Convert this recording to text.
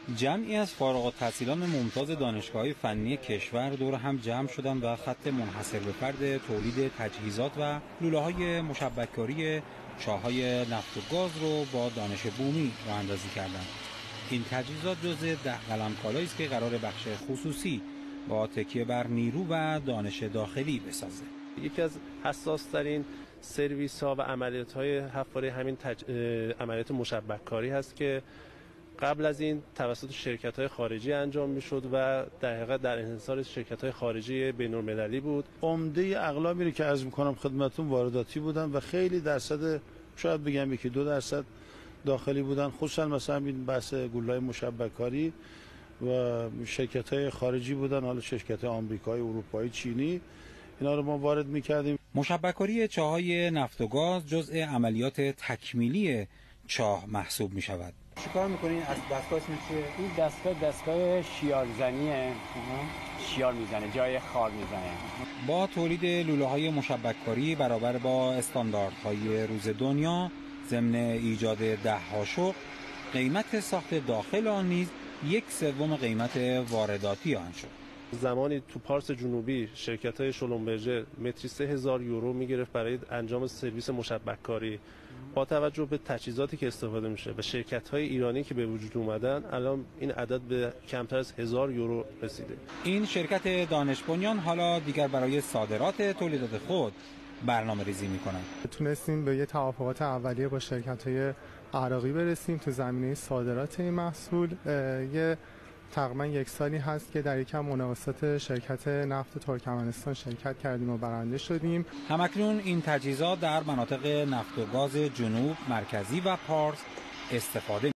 جمعی از فارغ التحصیلان ممتاز دانشگاه‌های فنی کشور دور هم جمع شدند و خط منحصر به فرد تولید تجهیزات و لوله‌های مشبک‌کاری چاه‌های نفت و گاز رو با دانش بومی راه‌اندازی کردند. این تجهیزات جزء 10 قلمکالایی است که قرار بخش خصوصی با تکیه بر نیرو و دانش داخلی بسازه. یکی از حساس‌ترین سرویس‌ها و عملیات‌های حفاری همین عملیات مشبک‌کاری هست که قبل از این توسط شرکت‌های خارجی انجام می‌شد و در حقیقت در انحصار شرکت‌های خارجی بین‌المللی بود. عمده اقلامی رو که عرض می‌کنم خدمتتون وارداتی بودن و خیلی درصد شاید بگم 1-2% داخلی بودن، خصوصا مثلا این بحث گلوله‌های مشبک‌کاری و شرکت‌های خارجی بودن، حالا شرکت‌های آمریکایی، اروپایی، چینی، اینا رو ما وارد می‌کردیم. مشبک‌کاری چاه‌های نفت و گاز جزء عملیات تکمیلی چاه محسوب می‌شود. چیکار می‌کنین؟ از دستگاه اسمش چیه؟ این دستگاه شیارزنیه. شیار میزنه، جای خار میزنه. با تولید لوله‌های مشبک‌کاری برابر با استانداردهای روز دنیا ضمن ایجاد 10 قاشق، قیمت ساخت داخل آن نیز 1/3 قیمت وارداتی آن شد. زمانی تو پارس جنوبی شرکت‌های شلومبرژه متری 3000 یورو می‌گرفت برای انجام سرویس مشبک‌کاری. با توجه به تجهیزاتی که استفاده میشه و شرکت‌های ایرانی که به وجود اومدن، الان این عدد به کمتر از 1000 یورو رسیده. این شرکت دانش بنیان حالا دیگر برای صادرات تولیدات خود برنامه‌ریزی می‌کند. تونستیم به یه توافقات اولیه با شرکت‌های عراقی برسیم تو زمینه صادرات این محصول. تقریبا 1 سالی هست که در یکم مناقصات شرکت نفت ترکمنستان شرکت کردیم و برنده شدیم. همکنون این تجهیزات در مناطق نفت و گاز جنوب، مرکزی و پارس استفاده